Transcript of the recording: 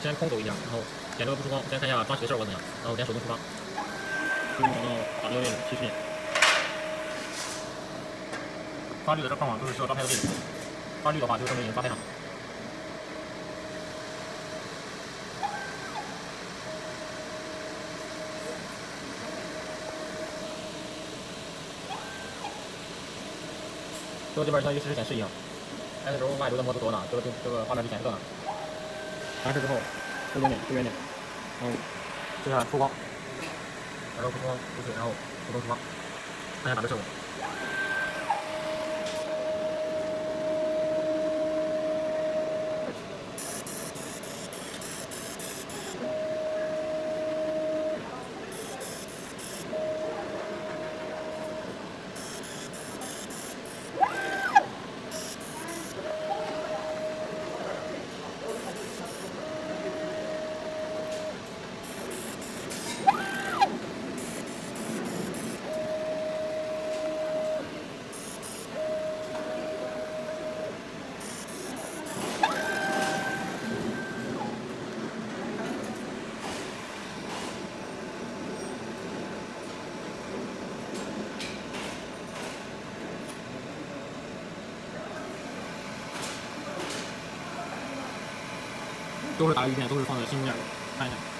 先空走一下，然后点这个不出光，先看一下抓取的效果怎样，然后点手动出发，最终等到打这个位置70点。发绿的这框网都是需要抓拍的位置，发绿的话就证明已经抓拍上了。最后这边相当于实时显示一样 ，X 轴、Y 轴的模组多呢，这个画面就显示到哪。完事之后，收圆点，收圆点，然后接下来出光，然后出光出水，然后手动出发，看一下打的效果。都是打了鱼片，都是放在新中间，看一下。